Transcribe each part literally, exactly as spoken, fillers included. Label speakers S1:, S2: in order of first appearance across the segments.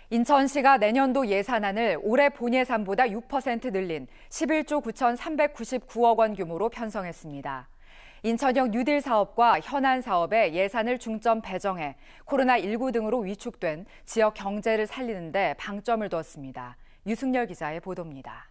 S1: 인천시가 내년도 예산안을 올해 본예산보다 육 퍼센트 늘린 십일조 구천삼백구십구억 원 규모로 편성했습니다. 인천형 뉴딜 사업과 현안 사업에 예산을 중점 배정해 코로나십구 등으로 위축된 지역 경제를 살리는 데 방점을 두었습니다. 유승열 기자의 보도입니다.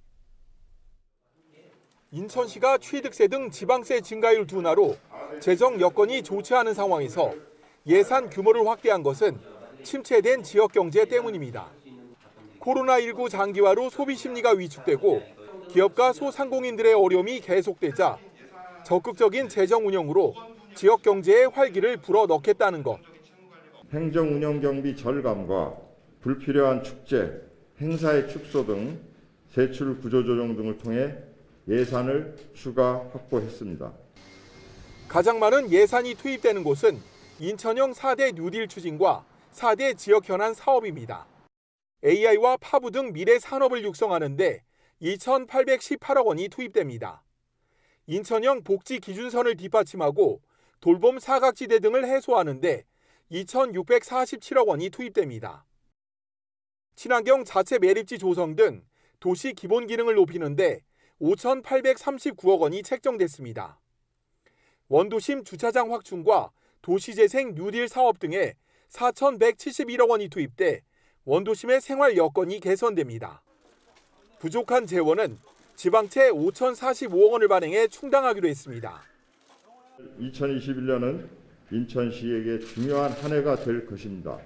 S2: 인천시가 취득세 등 지방세 증가율 둔화로 재정 여건이 좋지 않은 상황에서 예산 규모를 확대한 것은 침체된 지역 경제 때문입니다. 코로나십구 장기화로 소비 심리가 위축되고 기업과 소상공인들의 어려움이 계속되자 적극적인 재정 운영으로 지역 경제에 활기를 불어넣겠다는 것.
S3: 행정 운영 경비 절감과 불필요한 축제, 행사의 축소 등 세출 구조 조정 등을 통해 예산을 추가 확보했습니다.
S2: 가장 많은 예산이 투입되는 곳은 인천형 사 대 뉴딜 추진과 사 대 지역 현안 사업입니다. 에이아이와 파부 등 미래 산업을 육성하는 데 이천팔백십팔억 원이 투입됩니다. 인천형 복지 기준선을 뒷받침하고 돌봄 사각지대 등을 해소하는 데 이천육백사십칠억 원이 투입됩니다. 친환경 자체 매립지 조성 등 도시 기본 기능을 높이는 데 오천팔백삼십구억 원이 책정됐습니다. 원도심 주차장 확충과 도시재생 뉴딜 사업 등에 사천백칠십일억 원이 투입돼 원도심의 생활 여건이 개선됩니다. 부족한 재원은 지방채 오천사십오억 원을 발행해 충당하기로 했습니다.
S3: 이천이십일 년은 인천시에게 중요한 한 해가 될 것입니다.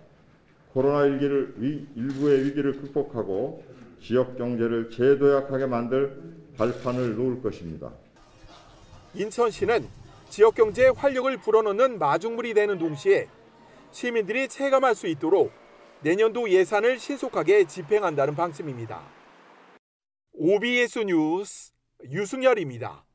S3: 코로나십구의 위기를 극복하고 지역 경제를 재도약하게 만들 발판을 놓을 것입니다.
S2: 인천시는 지역 경제에 활력을 불어넣는 마중물이 되는 동시에 시민들이 체감할 수 있도록 내년도 예산을 신속하게 집행한다는 방침입니다. 오비에스 뉴스 유승열입니다.